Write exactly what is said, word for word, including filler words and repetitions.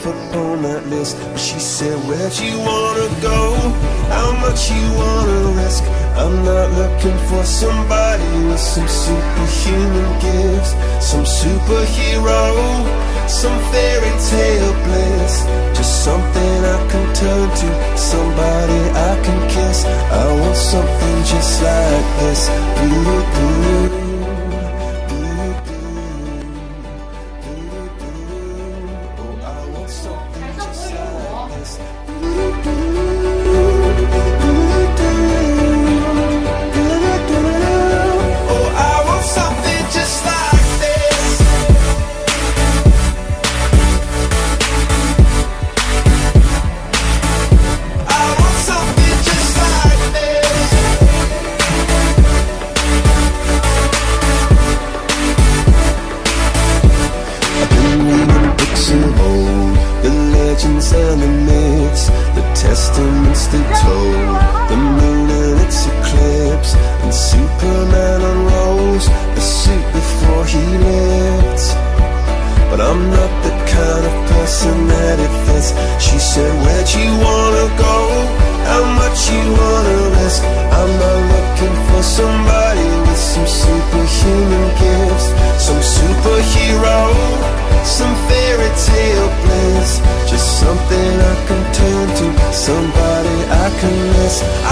myself upon that list. But she said, where'd you wanna go? How much you wanna risk? I'm not looking for somebody with some superhuman gifts, some superhero, some fairy tale bliss. Just something I can turn to, somebody I can kiss. I want something just like this. Ooh, ooh. And the myths, the testaments that told the moon and its eclipse, and Superman unrolls the suit before he lived. But I'm not the kind of person that it fits. She said, where'd you wanna go? How much you wanna risk? I'm not looking for somebody with some superhuman gifts, some superhero, some fairy tale bliss. Just something I can turn to, somebody I can miss.